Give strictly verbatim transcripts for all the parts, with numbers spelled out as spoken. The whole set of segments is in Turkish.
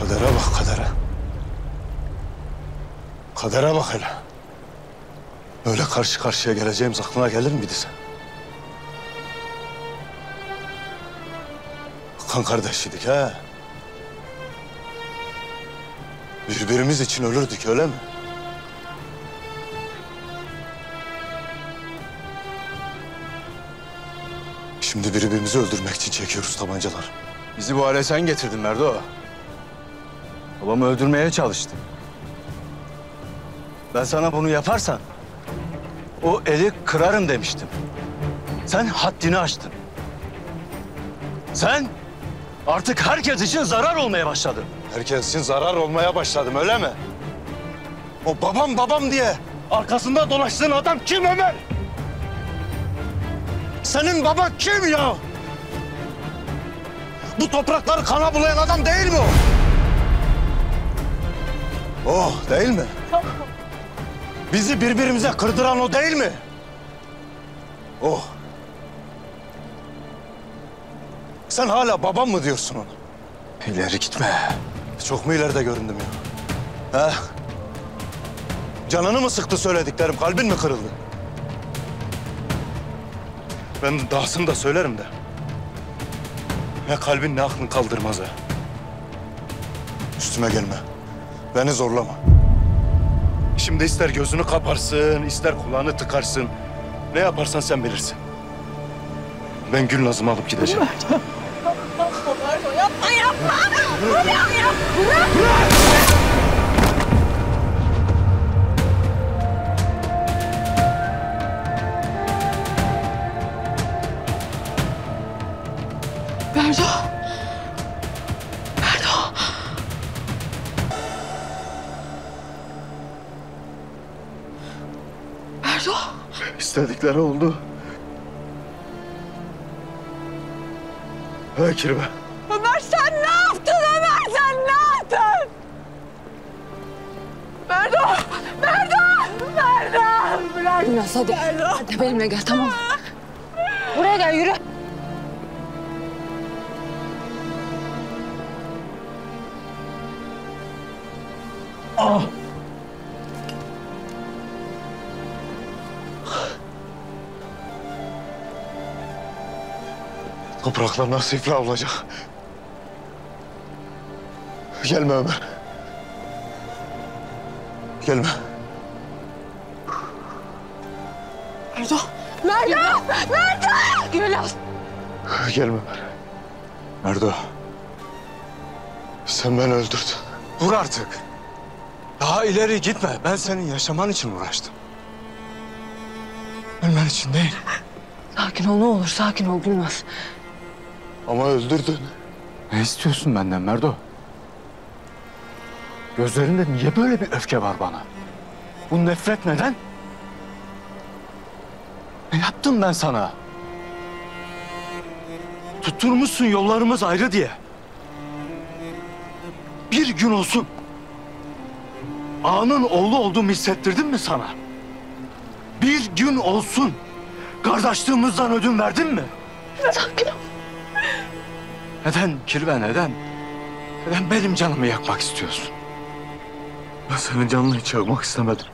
Kadere bak kadere. Kadere bak hele. Böyle karşı karşıya geleceğimiz aklına gelir miydi sen? Kan kardeşiydik ha. Birbirimiz için ölürdük öyle mi? Şimdi birbirimizi öldürmek için çekiyoruz tabancalar. Bizi bu hale sen getirdin Merdo. Babamı öldürmeye çalıştın. Ben sana bunu yaparsan o eli kırarım demiştim. Sen haddini aştın. Sen artık herkes için zarar olmaya başladın. Herkes için zarar olmaya başladım öyle mi? O babam babam diye arkasında dolaştığın adam kim Ömer? Senin baban kim ya? Bu toprakları kana bulayan adam değil mi o? O değil mi? Bizi birbirimize kırdıran o değil mi? O. Sen hala babam mı diyorsun ona? İleri gitme. Çok mu ileride göründüm ya? Ha? Canını mı sıktı söylediklerim? Kalbin mi kırıldı? Ben dahasını da söylerim de. Ne kalbin ne aklın kaldırmaz ha. Üstüme gelme. Beni zorlama. Şimdi ister gözünü kaparsın, ister kulağını tıkarsın. Ne yaparsan sen bilirsin. Ben Gülnaz'ımı alıp gideceğim. Merdo. Merdo yapma yapma. Bırak ya. Bırak. Bırak. Merdo. Merdo. Merdo. İstedikleri oldu. Ha Kirve. Ömer sen ne yaptın Ömer sen ne yaptın? Merdo. Merdo. Merdo. Bırak. Gülnaz hadi. Merdo. Hadi benimle gel tamam. Buraya gel yürü. Ah. Topraklar nasıl iflah olacak? Gelme Ömer. Gelme. Merdo. Merdo. Merdo. Gülnaz. Gelme Ömer. Merdo. Sen beni öldürdün. Dur artık. Daha ileri gitme. Ben senin yaşaman için uğraştım. Ölmen için değil. Sakin ol ne olur sakin ol Gülnaz. Ama öldürdün. Ne istiyorsun benden Merdo? Gözlerinde niye böyle bir öfke var bana? Bu nefret neden? Ne yaptım ben sana? Tutturmuşsun yollarımız ayrı diye. Bir gün olsun ağanın oğlu olduğumu hissettirdin mi sana? Bir gün olsun kardeşliğimizden ödün verdin mi? Sakin ol. Neden Kirve neden? Neden benim canımı yakmak istiyorsun? Ben senin canını hiç yakmak istemedim.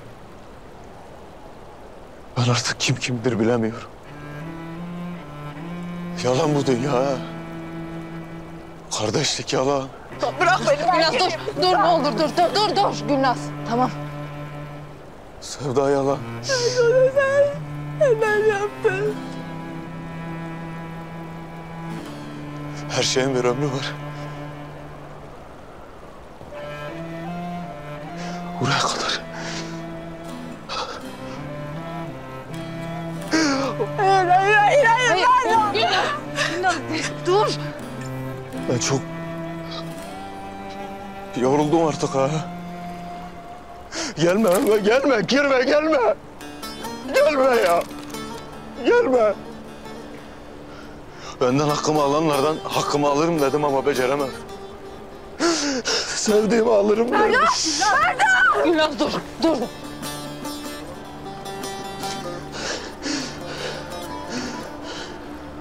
Ben artık kim kimdir bilemiyorum. Yalan bu dünya. ha. Kardeşlik yalan. Bırak beni. Gülnaz dur. Dur ne olur dur dur dur dur. Gülnaz tamam. Sevda yalan. Merdo sen neden yaptın? Her şeyin bir ömrü var. Buraya kadar. Hayır hayır hayır hayır. Merdo. Gülnaz. Gülnaz dur. Ben çok yoruldum artık ha. Gelme Ömer, gelme, girme, gelme. Gelme ya. Gelme. Benden hakkımı alanlardan hakkımı alırım dedim ama beceremedim. Sevdiğimi alırım dedim. Merdo. Gülnaz dur. Dur.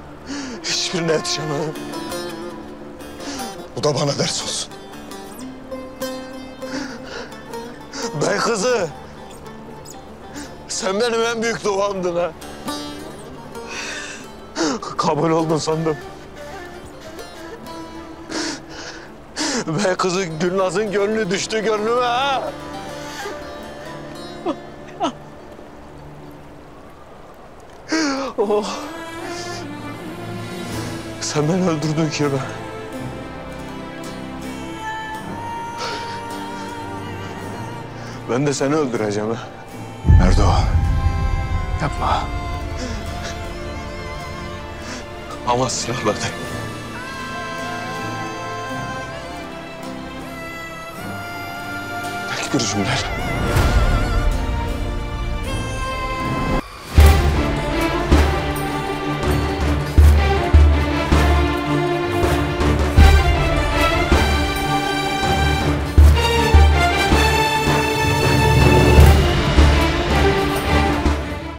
Hiçbirine yetişemem. Bu da bana ders olsun. Bey kızı. Sen benim en büyük duamdın ha. Kabul oldun sandım. Bey kızı Gülnaz'ın gönlü düştü gönlüme ha. Oh. Sen beni öldürdün Kirve. Ben de seni öldüreceğim ha. Merdo. Yapma. Ama silahla değil. Tek bir cümleyle.